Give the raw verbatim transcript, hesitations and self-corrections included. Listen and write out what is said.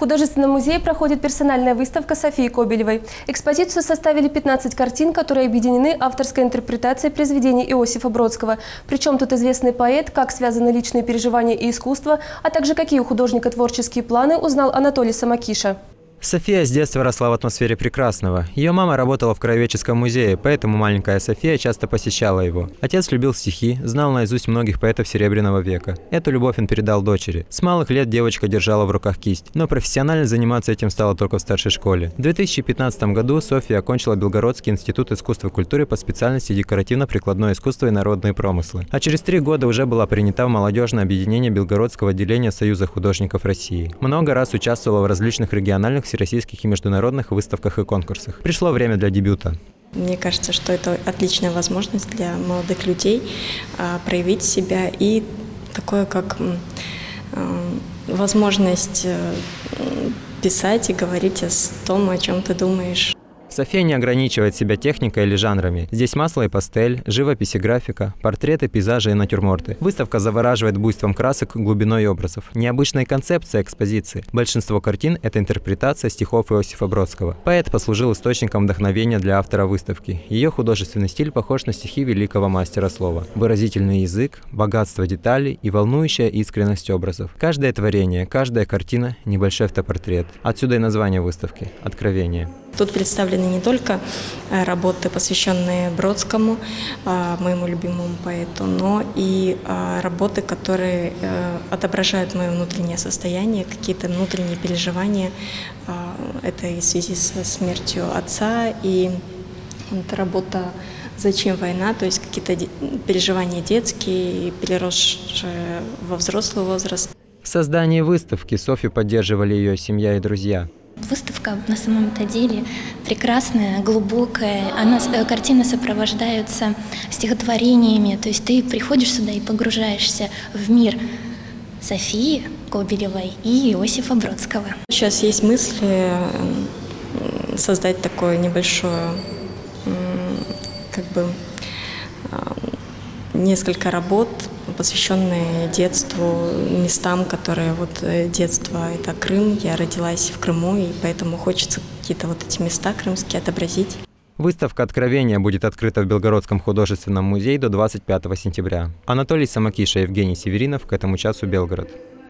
Художественном музее проходит персональная выставка Софии Кобелевой. Экспозицию составили пятнадцать картин, которые объединены авторской интерпретацией произведений Иосифа Бродского. Причем тут известный поэт, как связаны личные переживания и искусство, а также какие у художника творческие планы, узнал Анатолий Самокиша. София с детства росла в атмосфере прекрасного. Ее мама работала в краеведческом музее, поэтому маленькая София часто посещала его. Отец любил стихи, знал наизусть многих поэтов Серебряного века. Эту любовь он передал дочери. С малых лет девочка держала в руках кисть, но профессионально заниматься этим стала только в старшей школе. В две тысячи пятнадцатом году Софья окончила Белгородский институт искусства и культуры по специальности декоративно-прикладное искусство и народные промыслы. А через три года уже была принята в молодежное объединение Белгородского отделения Союза художников России. Много раз участвовала в различных региональных, всероссийских и международных выставках и конкурсах. Пришло время для дебюта. Мне кажется, что это отличная возможность для молодых людей а, проявить себя и такое, как а, возможность а, писать и говорить о том, о чем ты думаешь. София не ограничивает себя техникой или жанрами. Здесь масло и пастель, живопись и графика, портреты, пейзажи и натюрморты. Выставка завораживает буйством красок, глубиной образов. Необычная концепция экспозиции. Большинство картин – это интерпретация стихов Иосифа Бродского. Поэт послужил источником вдохновения для автора выставки. Ее художественный стиль похож на стихи великого мастера слова. Выразительный язык, богатство деталей и волнующая искренность образов. Каждое творение, каждая картина – небольшой автопортрет. Отсюда и название выставки – «Откровение». Тут представлены не только работы, посвященные Бродскому, моему любимому поэту, но и работы, которые отображают мое внутреннее состояние, какие-то внутренние переживания. Это и в связи со смертью отца, и это работа «Зачем война?», то есть какие-то переживания детские, переросшие во взрослый возраст. В создании выставки Софью поддерживали ее семья и друзья. Выставка на самом-то деле прекрасная, глубокая. Она, картины сопровождаются стихотворениями. То есть ты приходишь сюда и погружаешься в мир Софии Кобелевой и Иосифа Бродского. Сейчас есть мысли создать такое небольшое, как бы, несколько работ, посвященные детству, местам, которые вот детство – это Крым. Я родилась в Крыму, и поэтому хочется какие-то вот эти места крымские отобразить. Выставка «Откровение» будет открыта в Белгородском художественном музее до двадцать пятого сентября. Анатолий Самокиша, Евгений Северинов. К этому часу Белгород.